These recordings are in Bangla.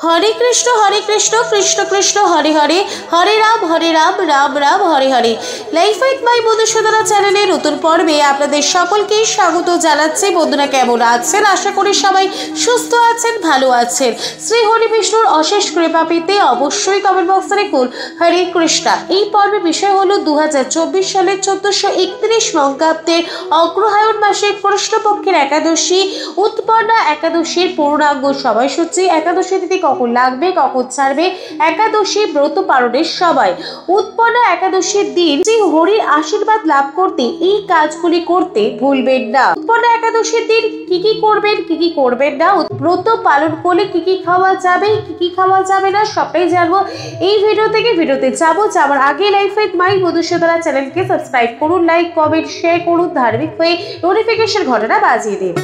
Hare Krishna Krishna Krishna Hare Hare, Hare Ram Ram Ram Hare Hare. Life with my Madhusudana চ্যানেলের নতুন পর্বে আপনাদের সকলকে স্বাগত জানাচ্ছি। বন্ধুরা কেমন আছেন? আশা করি সবাই সুস্থ আছেন, ভালো আছেন। শ্রী হরি বিষ্ণুর অশেষ কৃপা পেতে অবশ্যই কমেন্ট বক্সে লিখুন হরে কৃষ্ণ। এই পর্বের বিষয় হলো 2024 সালের 1431 বঙ্গাব্দের অগ্রহায়ণ মাসে কৃষ্ণপক্ষের একাদশী উৎপন্না একাদশীর পূর্ণাঙ্গ সময়সূচি, একাদশী তিথি কখন লাগবে, কখন ছাড়বে, একাদশী ব্রত পালনের সময়। উৎপন্না একাদশীর দিন শ্রী হরির আশীর্বাদ লাভ করতে এই কাজগুলি করতে ভুলবেন না। উৎপন্না একাদশীর দিন কি কি করবেন, কি কি করবেন না, ব্রত পালন করলে কি কি খাওয়া যাবে, কি কি খাওয়া যাবে না, সবটাই জানবো এই ভিডিও থেকে। ভিডিওতে যাবার আগে লাইফ উইথ মাই মধুসূদনা চ্যানেলকে সাবস্ক্রাইব করুন, লাইক কমেন্ট শেয়ার করুন, ধার্মিক হয়ে নোটিফিকেশন ঘটনা বাজিয়ে দিন।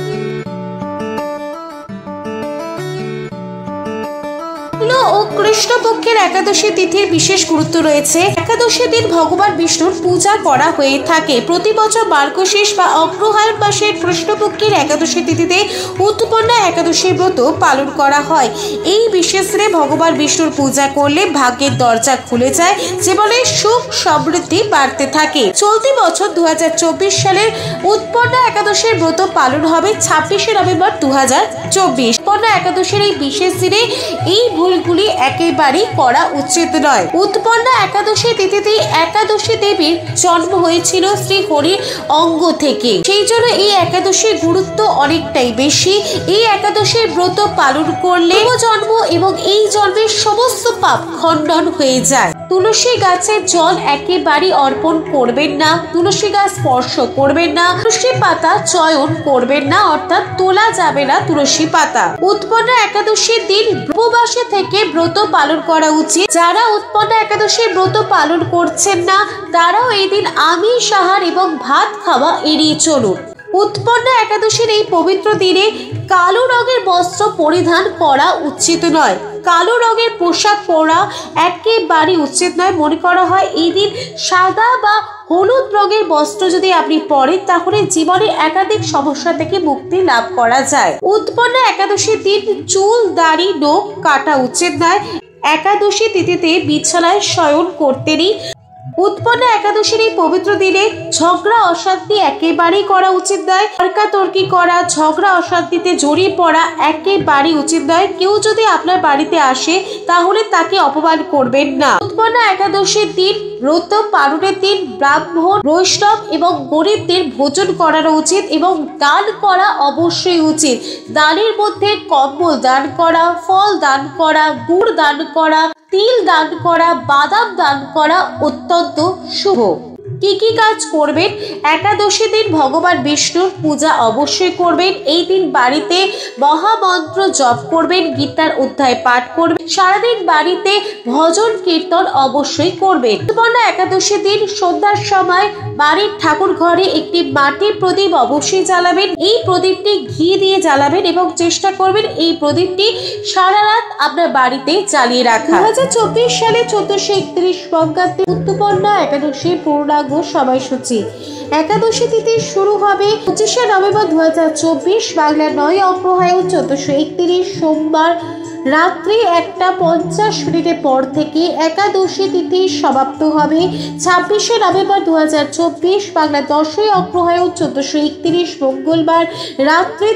ও কৃষ্ণপক্ষের একাদশী তিথির বিশেষ গুরুত্ব রয়েছে। একাদশীর দিন ভগবান বিষ্ণুর পূজা করা হয়ে থাকে। প্রতি বছর মার্গশীর্ষ বা অগ্রহায়ণ মাসের কৃষ্ণপক্ষের একাদশী তিথিতে উৎপন্না একাদশী ব্রত পালন করা হয়। এই বিশেষ দিনে ভগবান বিষ্ণুর পূজা করলে ভাগ্যের দরজা খুলে যায়, জীবনে সুখ সমৃদ্ধি বাড়তে থাকে। চলতি বছর 2024 সালের উৎপন্না একাদশীর ব্রত পালন হবে 26শে নভেম্বর 2024। উৎপন্না একাদশীর এই বিশেষ দিনে এই ভুলগুলি একেবারেই করা উচিত নয়। উৎপন্না একাদশী তিথিতে একাদশী দেবীর জন্ম হয়েছিল শ্রী হরির অঙ্গ থেকে, সেই জন্য এই একাদশীর গুরুত্ব অনেকটাই বেশি। এই একাদশীর ব্রত পালন করলে জন্ম এবং এই জন্মের সমস্ত পাপ খণ্ডন হয়ে যায়। তুলসী গাছের জল একেবারেই অর্পণ করবেন না, তুলসী গাছ স্পর্শ করবেন না, তুলসী পাতা চয়ন করবেন না, অর্থাৎ তোলা যাবে না তুলসী পাতা। উৎপন্না একাদশীর দিন উপবাসে থেকে ব্রত পালন করা উচিত। যারা উৎপন্না একাদশীর ব্রত পালন করছেন না তারাও এই দিন আমিষ আহার এবং ভাত খাওয়া এড়িয়ে চলুন। উৎপন্না একাদশীর এই পবিত্র দিনে কালো রঙের বস্ত্র পরিধান করা উচিত নয়। কালো রঙের পোশাক পরা একেবারে উচিত নয়। মনে করা হয় এই দিন সাদা বা হলুদ রঙের বস্ত্র যদি আপনি পরেন তাহলে জীবনে একাধিক সমস্যা থেকে মুক্তি লাভ করা যায়। উৎপন্না একাদশীর দিন চুল দাড়ি নখ কাটা উচিত নয়। একাদশী তিথিতে বিছানায় শয়ন করতে নেই। উৎপন্না একাদশীর এই পবিত্র দিনে ঝগড়া অশান্তি একেবারেই করা উচিত নয়। তর্কাতর্কি করা, ঝগড়া অশান্তিতে জড়িয়ে পড়া একেবারেই উচিত নয়। কেউ যদি আপনার বাড়িতে আসে তাহলে তাকে অপমান করবেন না। উৎপন্না একাদশীর দিন ব্রত পালনের দিন ব্রাহ্মণ, বৈষ্ণব এবং গরিবদের ভোজন করানো উচিত এবং দান করা অবশ্যই উচিত। দানের মধ্যে কম্বল দান করা, ফল দান করা, গুড় দান করা, তিল দান করা, বাদাম দান করা অত্যন্ত শুভ। কি কি কাজ করবেন? একাদশী দিন ভগবান বিষ্ণুর পূজা অবশ্যই করবেন। এই দিন বাড়িতে মহামন্ত্র জপ করবেন, গীতার অধ্যায় পাঠ করবেন, সারাদিন বাড়িতে ভজন কীর্তন অবশ্যই করবেন। উৎপন্না একাদশী দিন সন্ধ্যার সময় বাড়ির ঠাকুর ঘরে একটি মাটির প্রদীপ অবশ্যই জ্বালাবেন। এই প্রদীপটি ঘি দিয়ে জ্বালাবেন এবং চেষ্টা করবেন এই প্রদীপটি সারা রাত আপনার বাড়িতে জ্বালিয়ে রাখা। 2024 সালে 1431 বঙ্গাব্দে উৎপন্না একাদশী পূর্ণাঙ্গ সময়সূচি। একাদশী তিথি শুরু হবে 25শে নভেম্বর 2024, বাংলার 9 অগ্রহায়ণ 1431 সোমবার রাত্রি 1:50 পর থেকে। একাদশী তিথি সমাপ্ত হবে 26শে নভেম্বর 2024, বাংলা 10ই অগ্রহায়ণ 1431 মঙ্গলবার রাত্রি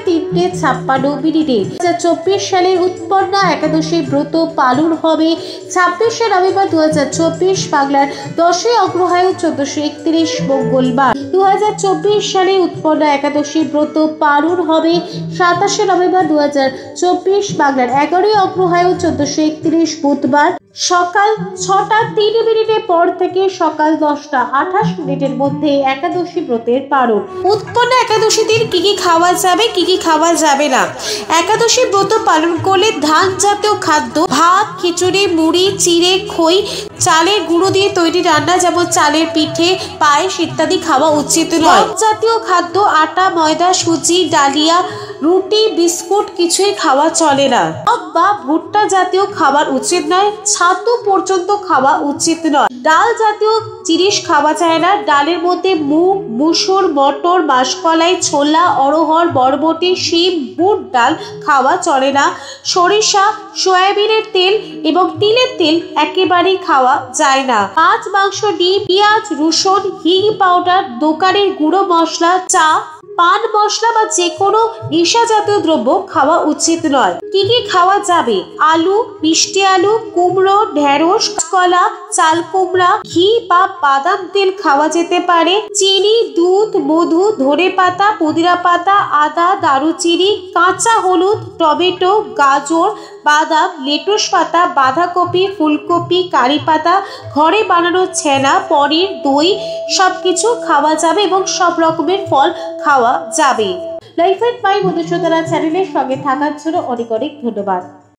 3:56। 2024 সালের উৎপন্না একাদশী ব্রত পালন হবে 26শে নভেম্বর 2024, বাংলার 10ই অগ্রহায়ণ 1431 মঙ্গলবার। 2024 সালে উৎপন্না একাদশী ব্রত পালন হবে 27শে নভেম্বর 2024, বাংলার 11ই অগ্রহায়ণ 1431 বুধবার সকাল 6:03 পর থেকে সকাল 10:28 মধ্যে একাদশী ব্রতের পালন। উৎপন্না একাদশী দিন কি কি খাওয়া যাবে, কি কি খাওয়া যাবে না। একাদশী ব্রত পালন করলে ধান জাতীয় খাদ্য, ভাত, খিচুড়ি, মুড়ি, চিড়ে, খই, চালের গুঁড়ো দিয়ে তৈরি রান্না যেমন চালের পিঠে, পায়েস ইত্যাদি খাওয়া উচিত নয়। জাতীয় খাদ্য, আটা, ময়দা, সুজি, ডালিয়া, রুটি, বিস্কুট কিছুই খাওয়া চলে না। বা ভুট্টা জাতীয় খাবার উচিত নয়। ছাতু পর্যন্ত খাওয়া উচিত নয়। ডাল জাতীয় জিনিস খাওয়া যায় না। ডালের মধ্যে মুগ, মুসুর, মটর, মাসকলাই, ছোলা, অড়হর, বরবটি, শিম, বুট ডাল খাওয়া চলে না। সরিষা, সয়াবিনের তেল এবং তিলের তেল একেবারেই খাওয়া যায় না। মাছ, মাংস, ডিম, পেঁয়াজ, রসুন, হিং পাউডার, দোকানের গুঁড়ো মশলা, চা, পান মশলা বা যে কোনো নেশা জাতীয় দ্রব্য খাওয়া উচিত নয়। কি কি খাওয়া যাবে? আলু, মিষ্টি আলু, কুমড়ো, ঢেঁড়স, কলা, চাল কুমড়া, ঘি বা বাদাম তেল খাওয়া যেতে পারে। চিনি, দুধ, মধু, ধনেপাতা, পুদিনা পাতা, আদা, দারুচিনি, কাঁচা হলুদ, টমেটো, গাজর, বাদাম, লেটুস পাতা, বাঁধাকপি, ফুলকপি, কারি পাতা, ঘরে বানানো ছানা, পনির, দই সবকিছু খাওয়া যাবে এবং সব রকমের ফল খাওয়া যাবে। লাইফ এন্ড মাই মধুসূদনা চ্যানেলের সঙ্গে থাকার জন্য অনেক অনেক ধন্যবাদ।